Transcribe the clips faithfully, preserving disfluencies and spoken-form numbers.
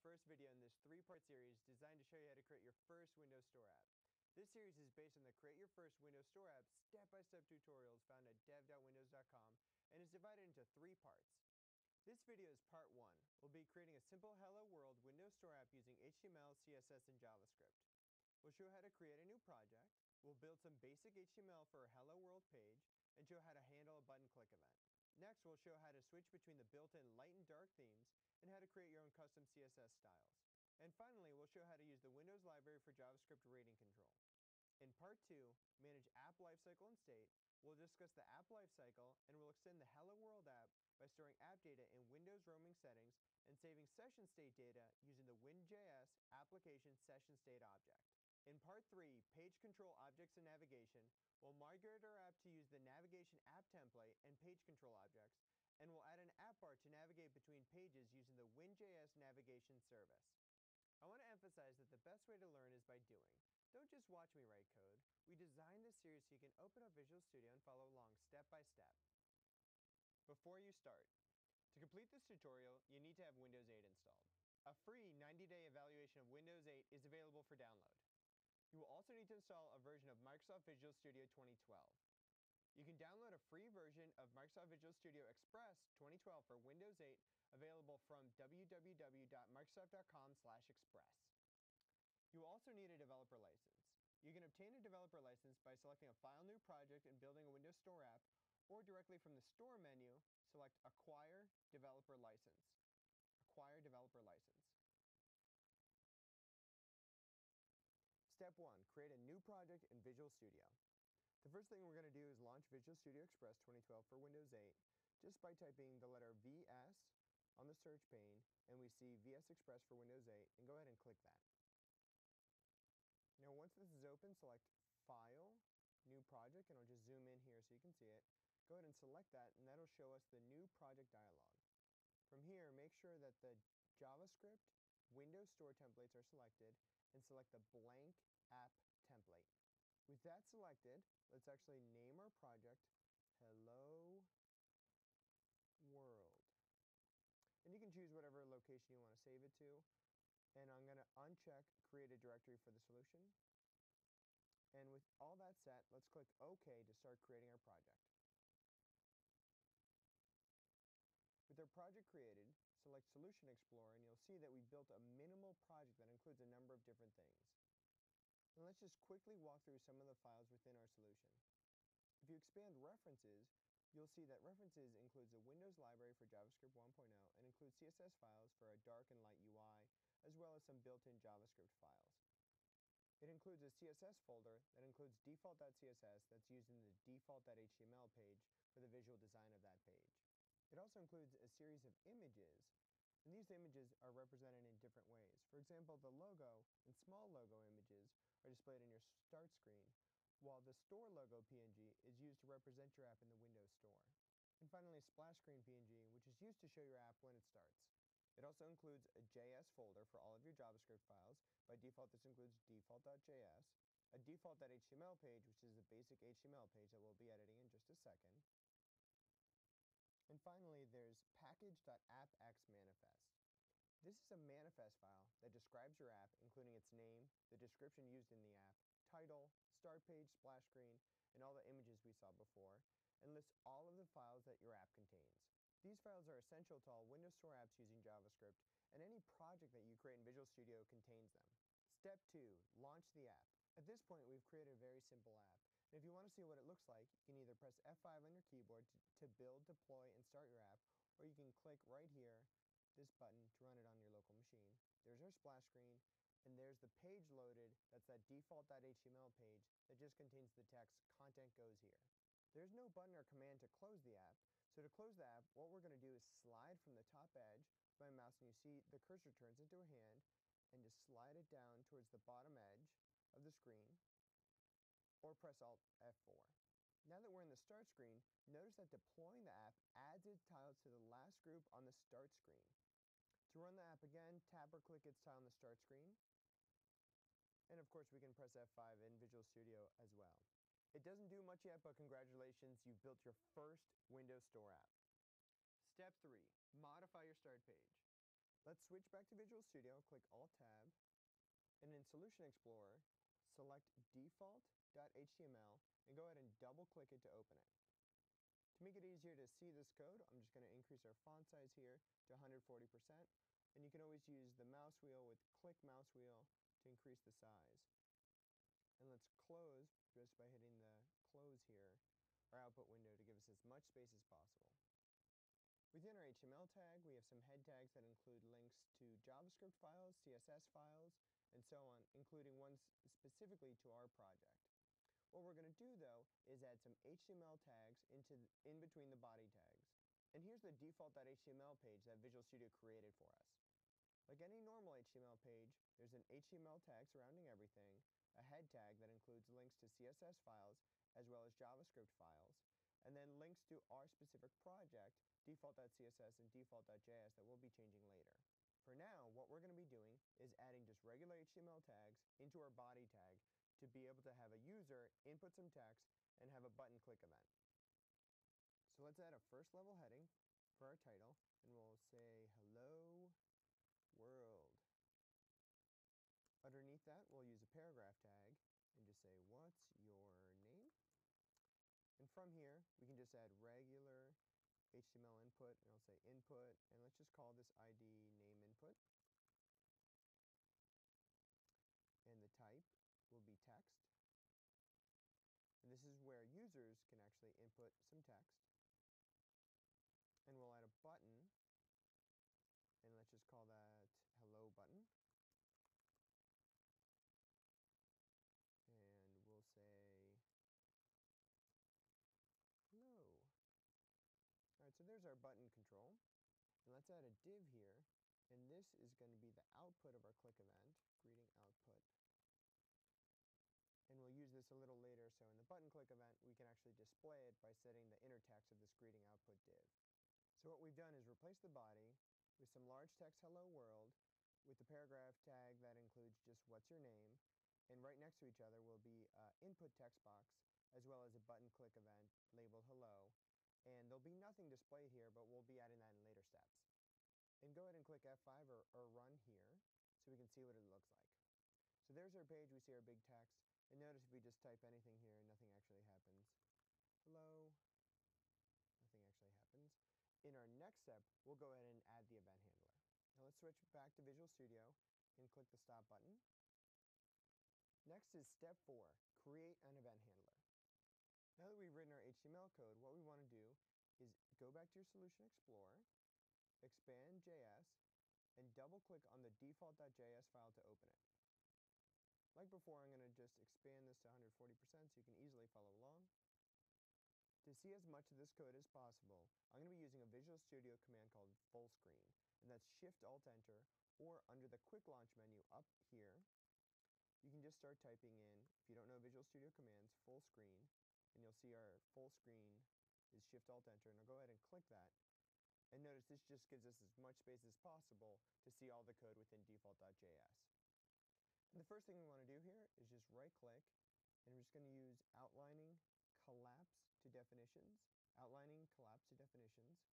first video in this three-part series designed to show you how to create your first Windows Store app. This series is based on the Create Your First Windows Store App step-by-step tutorials found at dev dot windows dot com and is divided into three parts. This video is part one. We'll be creating a simple Hello World Windows Store app using H T M L, C S S, and JavaScript. We'll show how to create a new project, we'll build some basic H T M L for a Hello World page, and show how to handle a button click event. Next, we'll show how to switch between the built-in light and dark themes and how to create your own custom C S S styles. And finally, we'll show how to use the Windows library for JavaScript rating control. In part two, Manage App Lifecycle and State, we'll discuss the app lifecycle and we'll extend the Hello World app by storing app data in Windows roaming settings and saving session state data using the WinJS application session state object. In part three, Page Control Objects and Navigation, we'll migrate our app to use the navigation app template and page control objects, and we'll add an app bar to navigate between pages using the WinJS navigation service. I want to emphasize that the best way to learn is by doing. Don't just watch me write code. We designed this series so you can open up Visual Studio and follow along step by step. Before you start, to complete this tutorial, you need to have Windows eight installed. A free ninety day evaluation of Windows eight is available for download. You will also need to install a version of Microsoft Visual Studio twenty twelve. You can download a free version of Microsoft Visual Studio Express twenty twelve for Windows eight available from w w w dot microsoft dot com slash express. You will also need a developer license. You can obtain a developer license by selecting a File New Project and building a Windows Store app, or directly from the Store menu, select Acquire Developer License. Acquire Developer License. Step one, create a new project in Visual Studio. The first thing we're going to do is launch Visual Studio Express twenty twelve for Windows eight just by typing the letter V S on the search pane, and we see V S Express for Windows eight, and go ahead and click that. Now once this is open, select File, New Project, and I'll just zoom in here so you can see it. Go ahead and select that, and that'll show us the new project dialog. From here, make sure that the JavaScript Windows Store templates are selected, and select the blank app template. With that selected, let's actually name our project Hello World. And you can choose whatever location you want to save it to. And I'm going to uncheck Create a Directory for the solution. And with all that set, let's click OK to start creating our project. With our project created, select Solution Explorer, and you'll see that we built a minimal project that includes a number of different things. And let's just quickly walk through some of the files within our solution. If you expand References, you'll see that References includes a Windows library for JavaScript one point oh and includes C S S files for a dark and light U I, as well as some built-in JavaScript files. It includes a C S S folder that includes default dot C S S that's used in the default dot H T M L page for the visual design of that page. It also includes a series of images, and these images are represented in different ways. For example, the logo and small logo images are displayed in your start screen, while the store logo P N G is used to represent your app in the Windows Store. And finally, splash screen P N G, which is used to show your app when it starts. It also includes a J S folder for all of your JavaScript files. By default, this includes default dot J S, a default dot H T M L page, which is a basic H T M L page that we'll be editing in just a second. And finally, there's package dot appx manifest. This is a manifest file that describes your app, including its name, the description used in the app, title, start page, splash screen, and all the images we saw before, and lists all of the files that your app contains. These files are essential to all Windows Store apps using JavaScript, and any project that you create in Visual Studio contains them. Step two, launch the app. At this point, we've created a very simple app. And if you want to see what it looks like, you can either press F five on your keyboard to, to build, deploy, and start your app, or you can click right here, this button, to run it on your local machine. There's our splash screen, and there's the page loaded. That's that default dot H T M L page that just contains the text, content goes here. There's no button or command to close the app, so to close the app, what we're going to do is slide from the top edge with my mouse, and you see the cursor turns into a hand, and just slide it down towards the bottom edge of the screen, or press Alt F four. Now that we're in the start screen, notice that deploying the app adds its tiles to the last group on the start screen. To run the app again, tap or click its tile on the start screen, and of course we can press F five in Visual Studio as well. It doesn't do much yet, but congratulations, you've built your first Windows Store app. Step three, modify your start page. Let's switch back to Visual Studio, click Alt-Tab, and in Solution Explorer, select default.html and go ahead and double-click it to open it. To make it easier to see this code, I'm just going to increase our font size here to one hundred forty percent, and you can always use the mouse wheel with click mouse wheel to increase the size. And let's close just by hitting the close here, our output window, to give us as much space as possible. Within our H T M L tag, we have some head tags that include links to JavaScript files, C S S files, and so on, including ones specifically to our project. What we're going to do, though, is add some H T M L tags into in between the body tags. And here's the default.html page that Visual Studio created for us. Like any normal H T M L page, there's an H T M L tag surrounding everything, a head tag that includes links to C S S files as well as JavaScript files, and then links to our specific project, default.css and default.js, that we'll be changing later. For now, what we're going to be doing is adding just regular H T M L tags into our body tag to be able to have a user input some text and have a button click event. So let's add a first level heading for our title, and we'll say hello world. Underneath that, we'll use a paragraph tag and just say, what's your name? And from here, we can just add regular H T M L input, and I'll say input, and let's just call this I D name input. And the type will be text. And this is where users can actually input some text. And we'll add a button, and let's just call that hello button. And we'll say hello. All right, so there's our button control. And let's add a div here, and this is going to be the output of our click event, greeting output. And we'll use this a little later, so in the button click event, we can actually display it by setting the inner text of this greeting output div. So what we've done is replace the body with some large text hello world with the paragraph tag that includes just what's your name, and right next to each other will be an input text box as well as a button click event labeled hello, and there'll be nothing displayed here, but we'll be adding that in later steps. And go ahead and click F five or, or run here so we can see what it looks like. So there's our page, we see our big text, and notice if we just type anything here, nothing actually happens. Hello, nothing actually happens. In our next step, we'll go ahead and add the event handler. Now let's switch back to Visual Studio and click the stop button. Next is step four, create an event handler. Now that we've written our H T M L code, what we want to do is go back to your Solution Explorer, expand J S, and double click on the default.js file to open it. Like before, I'm going to just expand this to one hundred forty percent so you can easily follow along. To see as much of this code as possible, I'm going to be using a Visual Studio command called full screen, and that's Shift Alt Enter, or under the Quick Launch menu up here, you can just start typing in, if you don't know Visual Studio commands, full screen, and you'll see our full screen is Shift Alt Enter, and I'll go ahead and click that. And notice this just gives us as much space as possible to see all the code within default.js. And the first thing we want to do here is just right click, and we're just going to use outlining collapse to definitions, outlining collapse to definitions.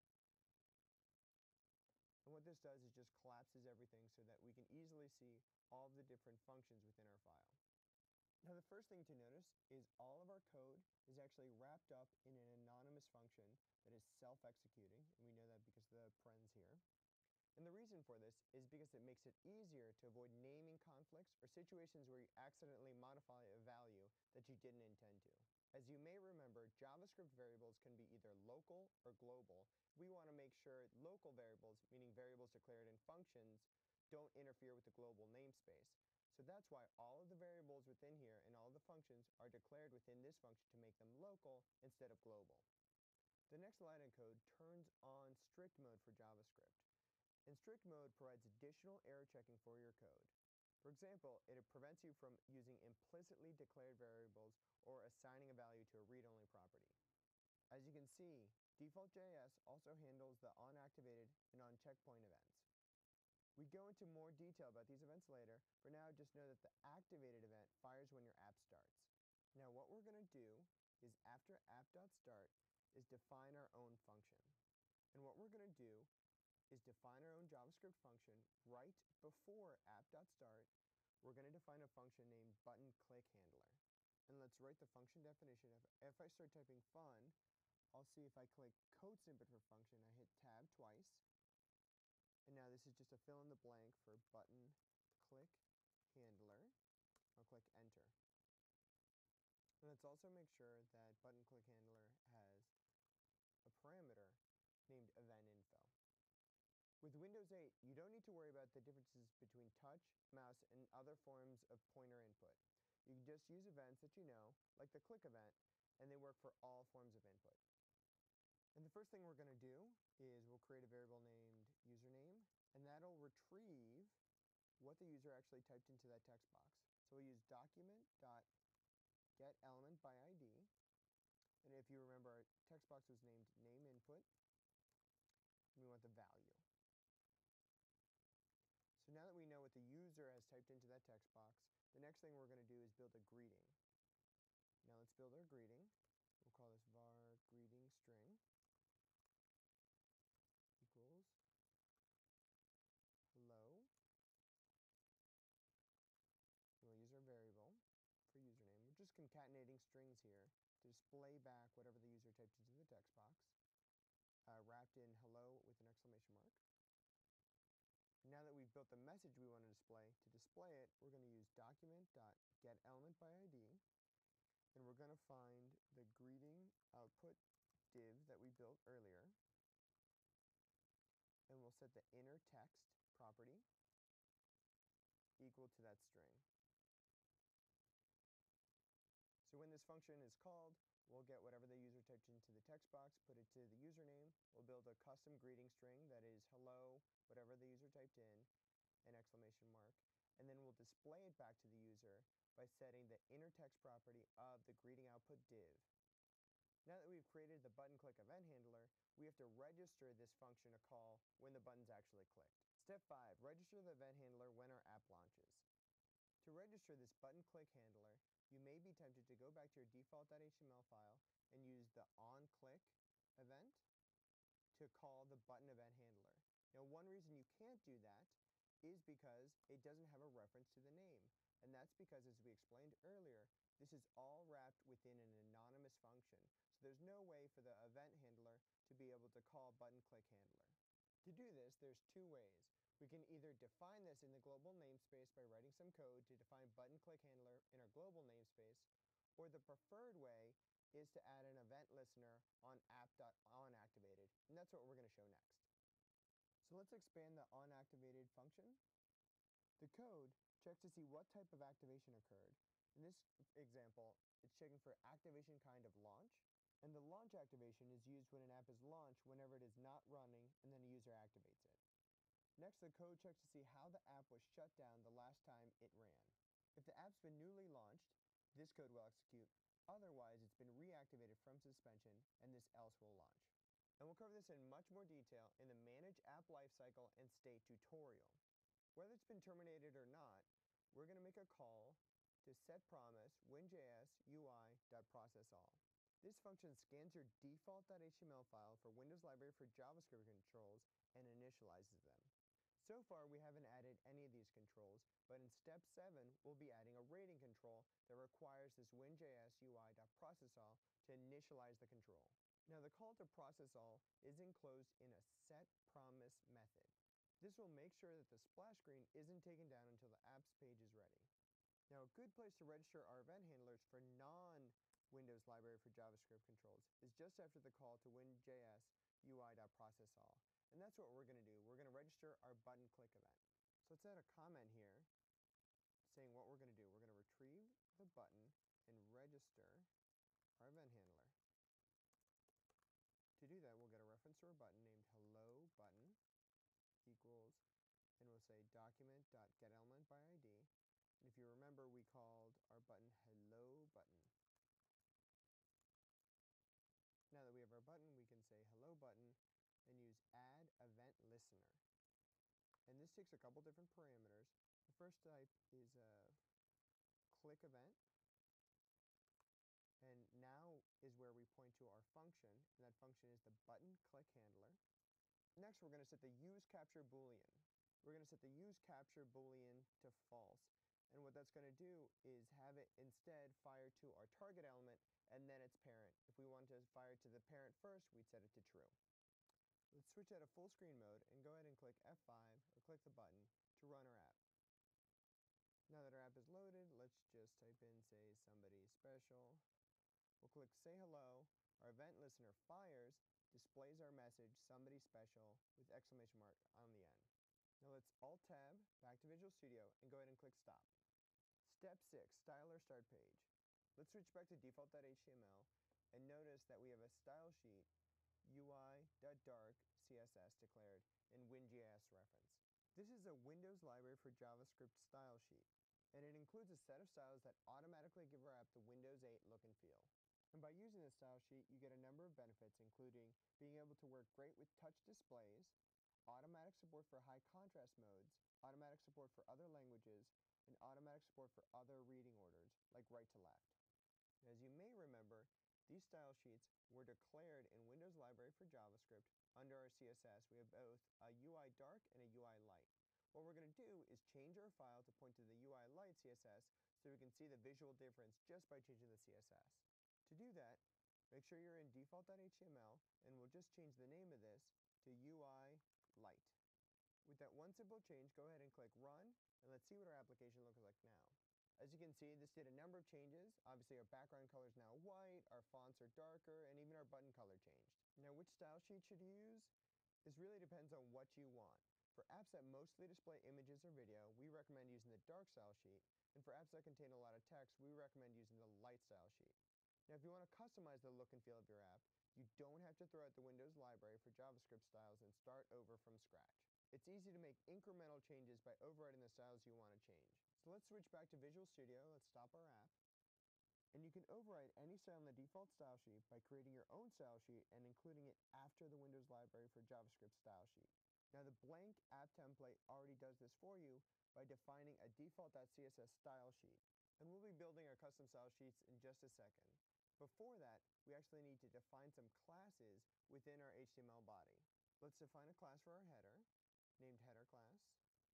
And what this does is just collapses everything so that we can easily see all of the different functions within our file. Now the first thing to notice is all of our code is actually wrapped up in an anonymous function that is self-executing, and we know that because of the parens here. And the reason for this is because it makes it easier to avoid naming conflicts or situations where you accidentally modify a value that you didn't intend to. As you may remember, JavaScript variables can be either local or global. We want to make sure local variables, meaning variables declared in functions, don't interfere with the global namespace. So that's why all of the variables within here and all of the functions are declared within this function to make them local instead of global. The next line of code turns on strict mode for JavaScript. And strict mode provides additional error checking for your code. For example, it prevents you from using implicitly declared variables or assigning a value to a read-only property. As you can see, default.js also handles the onActivated and onCheckpoint events. We go into more detail about these events later. For now, just know that the activated event fires when your app starts. Now what we're going to do is after app.start is define our own function. And what we're going to do is define our own JavaScript function right before app.start. We're going to define a function named buttonClickHandler. And let's write the function definition. If, if I start typing fun, I'll see if I click code snippet for function, I hit tab twice. And now this is just a fill in the blank for buttonClickHandler. I'll click enter. And let's also make sure that buttonClickHandler has a parameter named eventInfo. With Windows eight, you don't need to worry about the differences between touch, mouse, and other forms of pointer input. You can just use events that you know, like the click event, and they work for all forms of input. And the first thing we're going to do is we'll create a variable named username, and that'll retrieve what the user actually typed into that text box. So we'll use document.getElementById, and if you remember, our text box was named nameInput, and we want the value. So now that we know what the user has typed into that text box, the next thing we're going to do is build a greeting. Now let's build our greeting. We'll call this var greeting string equals hello. And we'll use our variable for username. We're just concatenating strings here to display back whatever the user typed into the text box, uh, wrapped in hello with an exclamation mark. And now that we've built the message we want to display, to display it, we're going to use document.getElementById, and we're going to find the greeting output div that we built earlier, and we'll set the inner text property equal to that string. So when this function is called, we'll get whatever the user typed into the text box, put it to the username. We'll build a custom greeting string that is hello, whatever the user typed in, an exclamation mark, and then we'll display it back to the user by setting the inner text property of the greeting output div. Now that we've created the button click event handler, we have to register this function a call when the button's actually clicked. Step five, register the event handler when our app launches. To register this button click handler, you may be tempted to go back to your default.html file and use the onClick event to call the button event handler. Now, one reason you can't do that is because it doesn't have a reference to the name. And that's because, as we explained earlier, this is all wrapped within an anonymous function. So there's no way for the event handler to be able to call button click handler. To do this, there's two ways. We can either define this in the global namespace by writing some code to define button click handler in our global namespace, or the preferred way is to add an event listener on app.onActivated, and that's what we're going to show next. So let's expand the onActivated function. The code checks to see what type of activation occurred. In this example, it's checking for activation kind of launch, and the launch activation is used when an app is launched whenever it is not running and then a user activates it. Next, the code checks to see how the app was shut down the last time it ran. If the app's been newly launched, this code will execute. Otherwise, it's been reactivated from suspension, and this else will launch. And we'll cover this in much more detail in the Manage App Lifecycle and State tutorial. Whether it's been terminated or not, we're going to make a call to setPromise WinJS U I.processAll. This function scans your default.html file for Windows Library for JavaScript controls and initializes them. So far, we haven't added any of these controls, but in step seven, we'll be adding a rating control that requires this WinJS U I.processAll to initialize the control. Now, the call to processAll is enclosed in a setPromise method. This will make sure that the splash screen isn't taken down until the apps page is ready. Now, a good place to register our event handlers for non-Windows Library for JavaScript controls is just after the call to WinJS U I.processAll. And that's what we're going to do. We're going to register our button click event. So let's add a comment here saying what we're going to do. We're going to retrieve the button and register our event handler. To do that, we'll get a reference to our button named hello button equals, and we'll say document.getElementById. And if you remember, we called our button hello button. Now that we have our button, we can say hello button and use add event listener. And this takes a couple different parameters. The first type is a click event. And now is where we point to our function, and that function is the button click handler. Next, Next, we're going to set the use capture boolean. We're going to set the use capture boolean to false. And what that's going to do is have it instead fire to our target element and then its parent. If we want to fire to the parent first, we'd set it to true. Let's switch out of full screen mode and go ahead and click F five or click the button to run our app. Now that our app is loaded, let's just type in, say, somebody special. We'll click say hello. Our event listener fires, displays our message, somebody special, with exclamation mark on the end. Now let's Alt-Tab, back to Visual Studio, and go ahead and click Stop. Step six, Style or Start Page. Let's switch back to default dot H T M L and notice that we have a style sheet U I.dark C S S declared in WinJS reference. This is a Windows library for JavaScript style sheet, and it includes a set of styles that automatically give our app the Windows eight look and feel. And by using this style sheet, you get a number of benefits, including being able to work great with touch displays, automatic support for high contrast modes, automatic support for other languages, and automatic support for other reading orders, like right to left. As you may remember, these style sheets were declared in Windows Library for JavaScript. Under our C S S, we have both a U I dark and a U I light. What we're going to do is change our file to point to the U I light C S S so we can see the visual difference just by changing the C S S. To do that, make sure you're in default dot H T M L, and we'll just change the name of this to U I light. With that one simple change, go ahead and click Run, and let's see what our application looks like now. As you can see, this did a number of changes. Obviously, our background color is now white, our fonts are darker, and even our button color changed. Now, which style sheet should you use? This really depends on what you want. For apps that mostly display images or video, we recommend using the dark style sheet, and for apps that contain a lot of text, we recommend using the light style sheet. Now, if you want to customize the look and feel of your app, you don't have to throw out the Windows library for JavaScript styles and start over from scratch. It's easy to make incremental changes by overriding the styles you want to change. So let's switch back to Visual Studio. Let's stop our app. And you can override any style in the default style sheet by creating your own style sheet and including it after the Windows library for JavaScript style sheet. Now, the blank app template already does this for you by defining a default dot C S S style sheet. And we'll be building our custom style sheets in just a second. Before that, we actually need to define some classes within our H T M L body. Let's define a class for our header, named header class.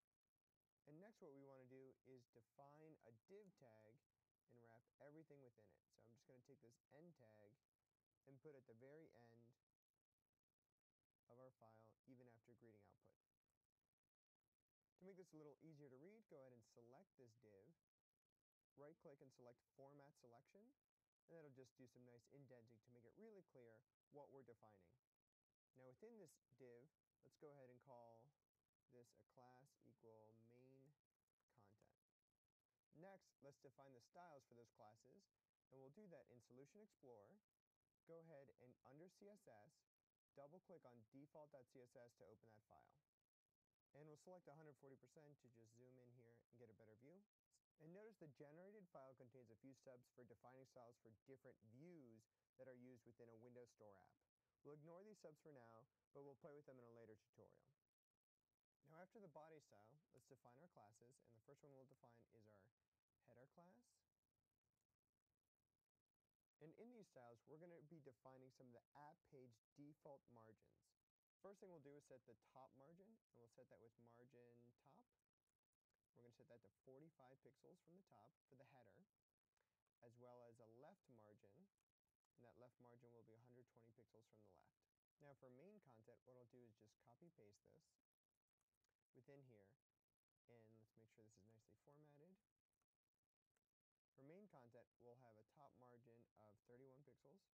And next what we want to do is define a div tag and wrap everything within it. So I'm just going to take this end tag and put it at the very end of our file, even after greeting output. To make this a little easier to read, go ahead and select this div, right click and select Format Selection, and that'll just do some nice indenting to make it really clear what we're defining. Now within this div, let's go ahead and call this a class equal main content. Next, let's define the styles for those classes, and we'll do that in Solution Explorer. Go ahead and under C S S, double click on default dot C S S to open that file. And we'll select one hundred forty percent to just zoom in here and get a better view. And notice the generated file contains a few stubs for defining styles for different views that are used within a Windows Store app. We'll ignore these stubs for now, but we'll play with them in a later tutorial. Now after the body style, let's define our classes, and the first one we'll define is our header class. And in these styles, we're going to be defining some of the app page default margins. First thing we'll do is set the top margin, and we'll set that with margin top. We're going to set that to forty-five pixels from the top for the header, as well as a left margin, and that left margin will be one hundred twenty pixels from the left. Now for main content, what I'll do is just copy paste this within here, and let's make sure this is nicely formatted. For main content, we'll have a top margin of thirty-one pixels.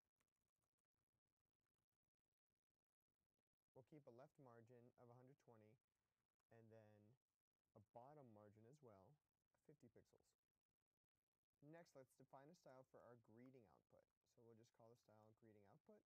We'll keep a left margin of one hundred twenty, and then a bottom margin as well of fifty pixels. Next, let's define a style for our greeting output. So we'll just call the style greeting output.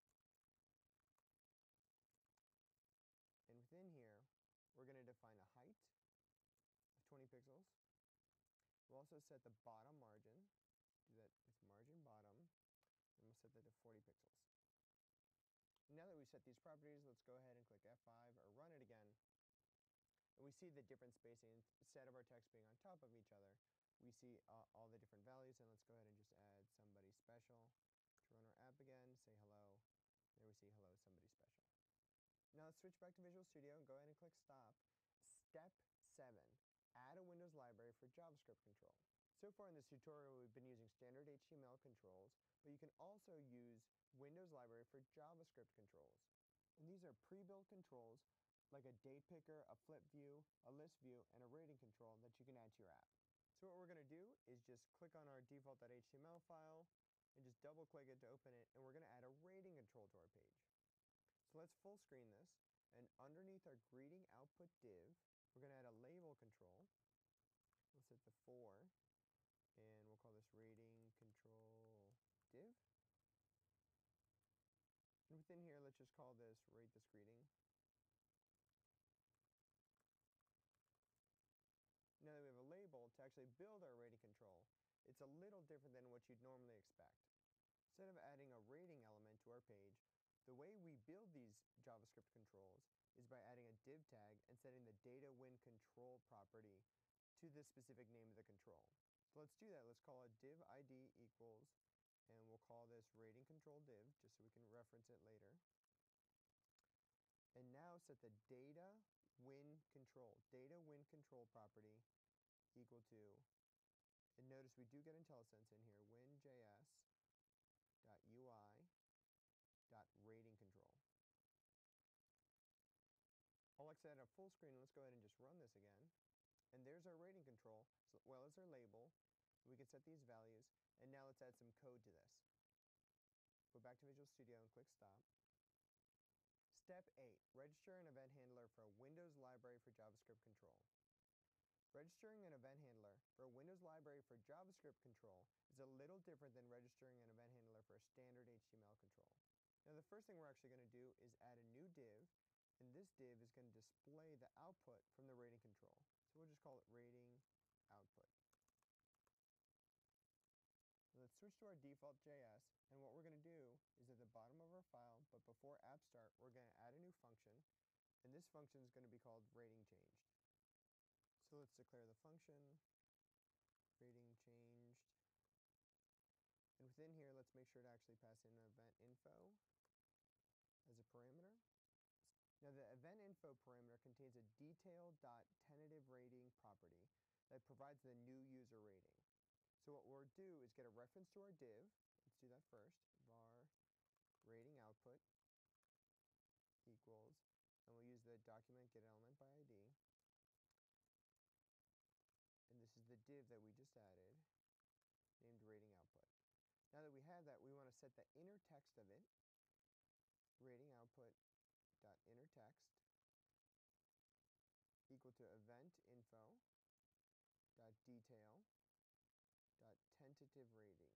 And within here, we're going to define a height of twenty pixels. We'll also set the bottom margin, do that with margin bottom, and we'll set that to forty pixels. Now that we've set these properties, let's go ahead and click F five or run it again. And we see the different spacing. Instead of our text being on top of each other, we see uh, all the different values, and let's go ahead and just add somebody special to run our app again, say hello. There we see hello, somebody special. Now let's switch back to Visual Studio and go ahead and click Stop. Step seven, add a Windows library for JavaScript control. So far in this tutorial, we've been using standard H T M L controls, but you can also use Windows library for JavaScript controls. And these are pre-built controls like a date picker, a flip view, a list view, and a rating control that you can add to your app. So what we're going to do is just click on our default.html file and just double click it to open it, and we're going to add a rating control to our page. So let's full screen this, and underneath our greeting output div, we're going to add a label control. We'll set the four, and we'll call this rating control div. And within here, let's just call this rate this greeting. Now that we have a label to actually build our rating control, it's a little different than what you'd normally expect. Instead of adding a rating element to our page, the way we build these JavaScript controls is by adding a div tag and setting the data win control property to the specific name of the control. So let's do that. Let's call it div id equals, and we'll call this rating control div just so we can reference it later. And now set the data win control, data win control property equal to, and notice we do get IntelliSense in here, win.js dot U I dot rating control. I'll exit a full screen. Let's go ahead and just run this again. And there's our rating control, as well as our label. We can set these values, and now let's add some code to this. Go back to Visual Studio and click Stop. Step eight, register an event handler for a Windows library for JavaScript control. Registering an event handler for a Windows library for JavaScript control is a little different than registering an event handler for a standard H T M L control. Now the first thing we're actually going to do is add a new div, and this div is going to display the output from the rating control. So we'll just call it rating output. And let's switch to our default J S, and what we're going to do is at the bottom of our file, but before app start, we're going to add a new function, and this function is going to be called rating changed. So let's declare the function rating changed, and within here let's make sure to actually pass in event info as a parameter. Now the event info parameter contains a detail.tentative rating property that provides the new user rating. So what we'll do is get a reference to our div. Let's do that first. Var rating output equals, and we'll use the document get element by I D. And this is the div that we just added, named rating output. Now that we have that, we want to set the inner text of it, rating output dot inner text equal to event info dot detail dot tentative rating.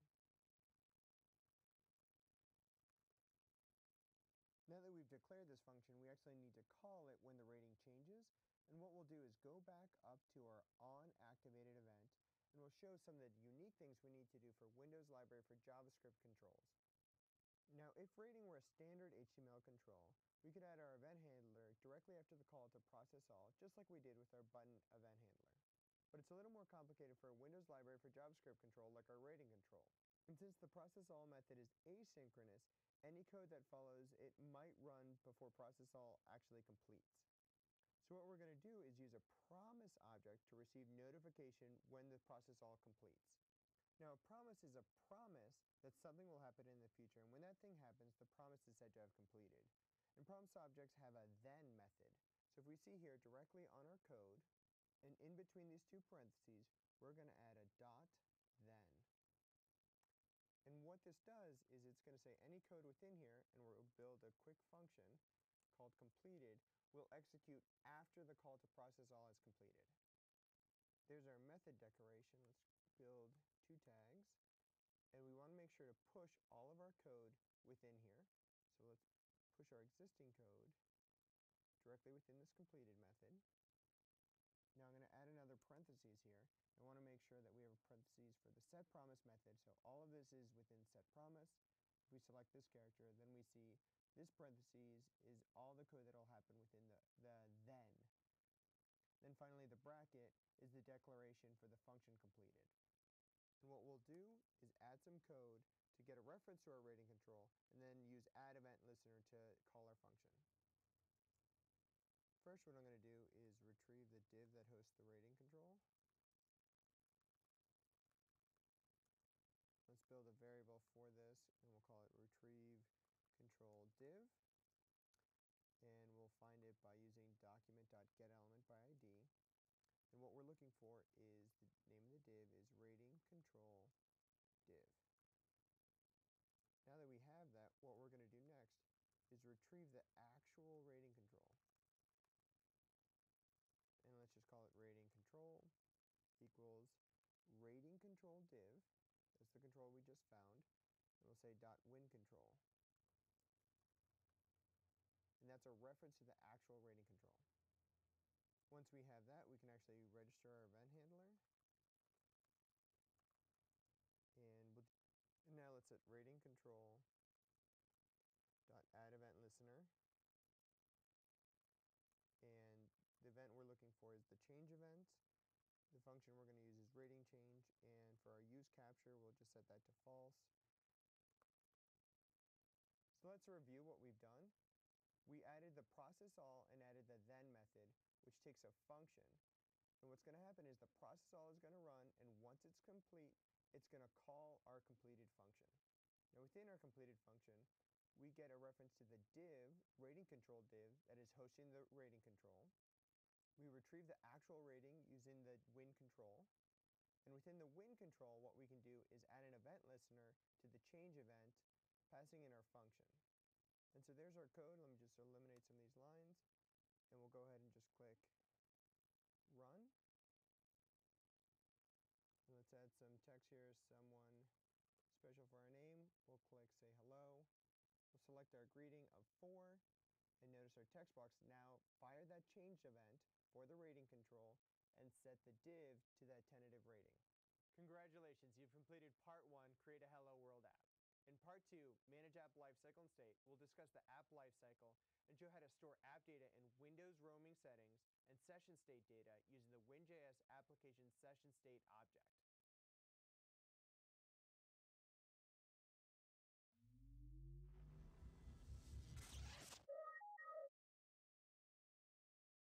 Now that we've declared this function, we actually need to call it when the rating changes, and what we'll do is go back up to our onActivated event, and we'll show some of the unique things we need to do for Windows library for JavaScript controls. Now if rating were a standard H T M L control, we could add our event handler directly after the call to process all, just like we did with our button event handler. But it's a little more complicated for a Windows library for JavaScript control like our rating control. And since the process all method is asynchronous, any code that follows it might run before process all actually completes. So what we're going to do is use a promise object to receive notification when the process all completes. Now a promise is a promise that something will happen in the future, and when that thing happens, the promise is said to have completed. And promise objects have a then method. So if we see here directly on our code, and in between these two parentheses, we're going to add a dot then. And what this does is it's going to say any code within here, and we'll build a quick function called completed, will execute after the call to process all is completed. There's our method declaration. Let's build two tags, and we want to make sure to push all of our code within here. So let's push our existing code directly within this completed method. Now I'm going to add another parentheses here. I want to make sure that we have a parentheses for the setPromise method, so all of this is within setPromise. If we select this character, then we see this parentheses is all the code that will happen within the, the then. Then finally the bracket is the declaration for the function completed. And what we'll do is add some code to get a reference to our rating control, and then use add event listener to call our function. what I'm going to do is retrieve the div that hosts the rating control. Let's build a variable for this, and we'll call it retrieve control div. And we'll find it by using document.getElementById. And what we're looking for is the name of the div is rating control div. Now that we have that, what we're going to do next is retrieve the actual rating control. And let's just call it rating control equals rating control div. That's the control we just found. And we'll say dot win control. And that's a reference to the actual rating control. Once we have that, we can actually register our event handler. And, we'll and now let's set rating control dot add event listener. And the event we're looking for is the change event. The function we're going to use is rating change, and for our use capture, we'll just set that to false. So let's review what we've done. We added the process all and added the then method, which takes a function. And what's going to happen is the process all is going to run, and once it's complete, it's going to call our completed function. Now within our completed function, we get a reference to the div, rating control div, that is hosting the rating control. We retrieve the actual rating using the win control. And within the win control, what we can do is add an event listener to the change event, passing in our function. And so there's our code. Let me just eliminate some of these lines. And we'll go ahead and just click run. And let's add some text here, someone special for our name. We'll click say hello. We'll select our greeting of four. And notice our text box now fire that change event for the rating control and set the div to that tentative rating. Congratulations, you've completed part one, Create a Hello World app. In part two, Manage App Lifecycle and State, we'll discuss the app lifecycle and show how to store app data in Windows roaming settings and session state data using the WinJS application session state object.